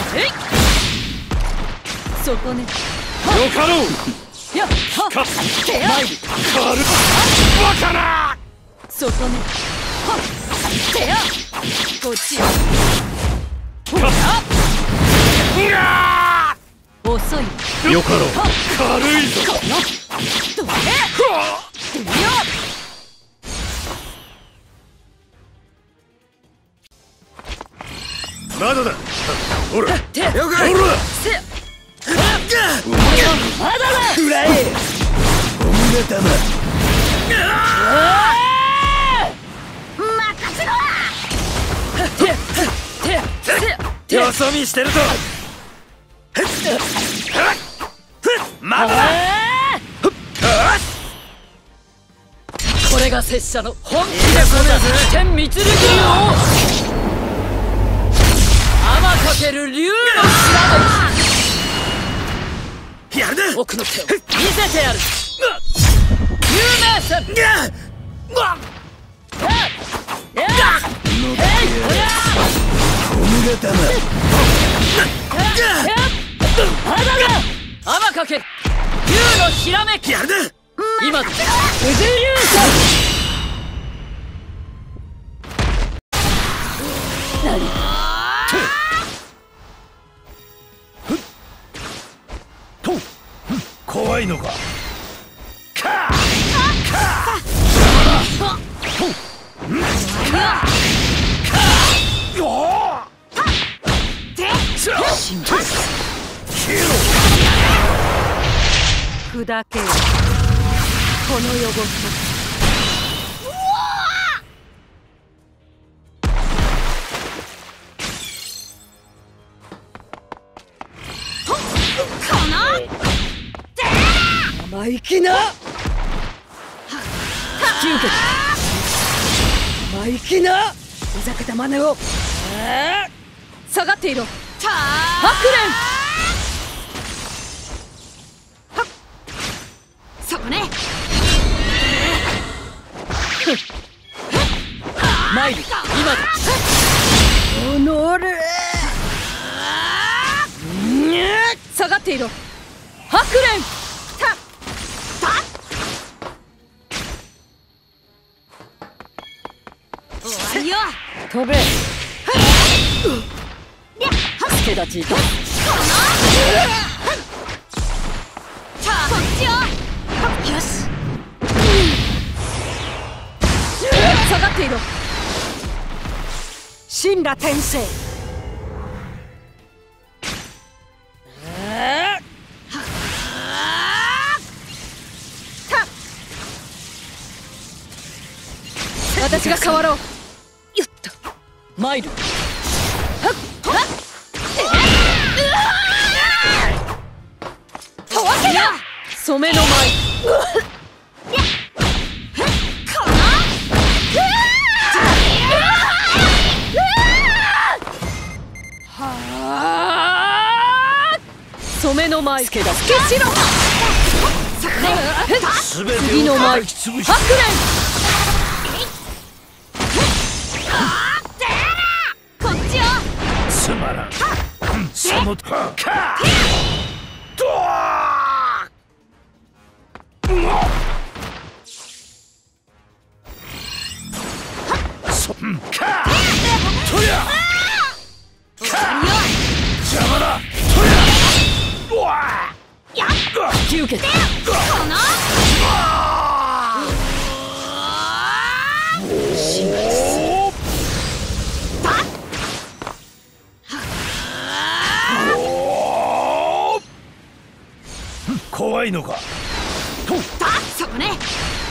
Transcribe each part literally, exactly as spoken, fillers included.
えいそこね。 よかろう。 やっはかてや参るカルバカな。 そこね。はってやこっちよ。ほらうわ遅い。 ーよかろう。軽いぞ。 このどれてやまだだ。ほらて了解。ほらせやまだだくらえ。ゴムが玉。 任せろててせやてよそ見してると。まだだ。 これが拙者の本気でこそ天蜜力流を天かける竜の白やるな。 で奥の手を見せてやる有名戦ゴムが玉。 天かける竜のひらめきやるな。 今だ九十竜さと怖いのか。か砕けよこの汚れ生意気な引き受けた生意気なふざけた真似を下がっていろハクレンそこね参る今だおのれ下がっていろハクレン飛べ助立ちいたこっちよよし下がっていろ神羅転生私が変わろうよっと参るはっはったわけだ染めの舞染めの舞つけだつけしろ次の舞ハクレンつまらん。そのかドアそんかとや邪魔だとやわ引き受けた怖いのか。とそこね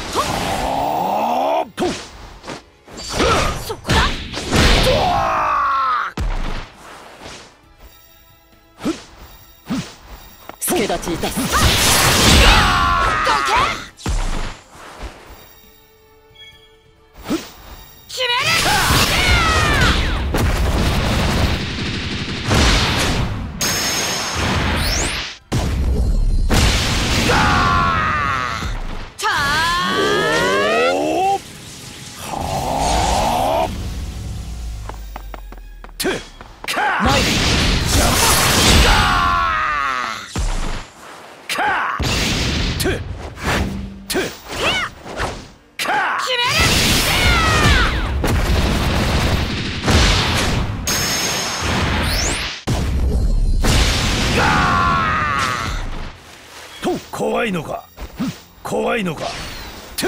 とそこだ助立ちいたす決める参る怖いのか。怖いのか。て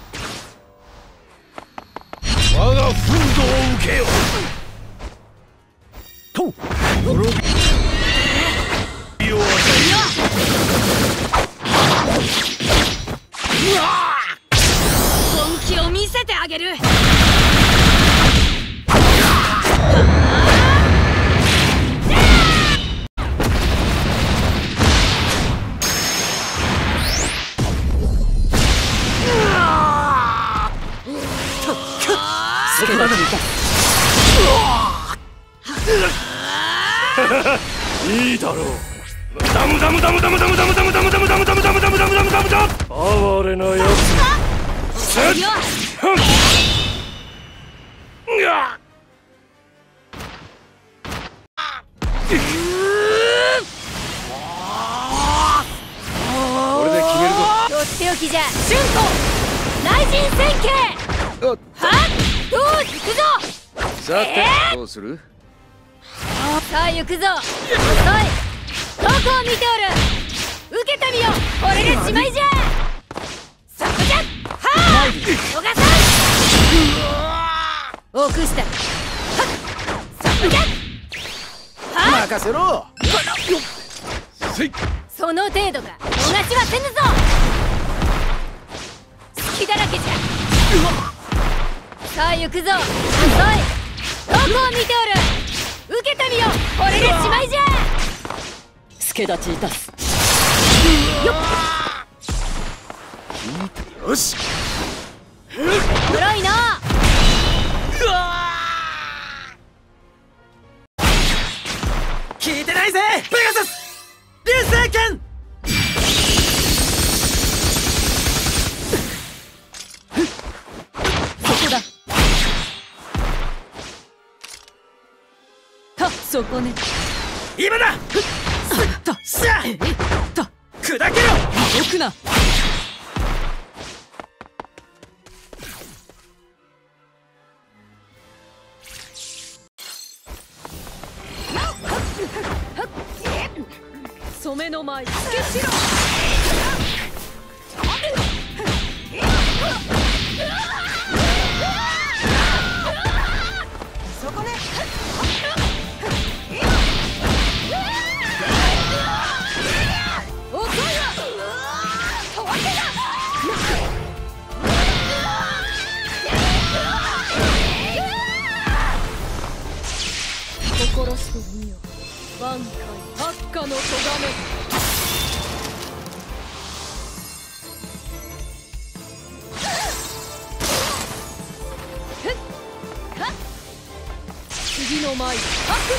我が憤怒を受けよ。と滅びを与えよ。 本気を見せてあげる。 いいだろう。ダムダムダムダムダムダムダムダムダムダムダムダムダムダムダムダムダムダム。哀れなやつ。せっふん。うわ。これで決めるぞ。 とっておきじゃ。春子雷神戦形。はっどう行くぞ。 さて、どうする？ さあ行くぞ。遅い。どこを見ておる。受けてみよ。これでしまいじゃ。そこじゃ。はあ逃さん。おくした。はっそこじゃ。はあ任せろ。 せい。 その程度か。逃しはせぬぞ。隙だらけじゃ。さあ行くぞ。遅い。どこを見ておる。受けてみよ。これでしまいじゃ。助立ちいたす。よっ。 よし。 黒いな。 聞いてないぜペガサス流星剣。 そこだ。たそこね。 今だ。 たしゃた砕けろ。 動くな。染めの舞つけしろ。そこね。遅いわ。たわけだ。心してみよ。挽回発火のとがめ。次の舞白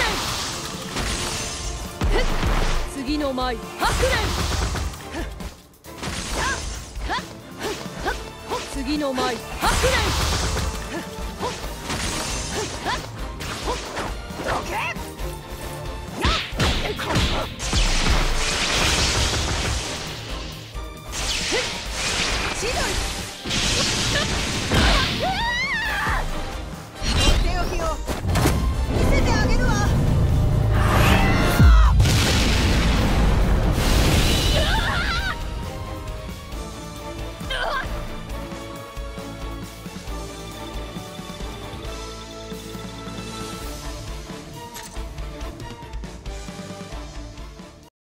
雷。次の舞白雷。次の舞白雷。どけ。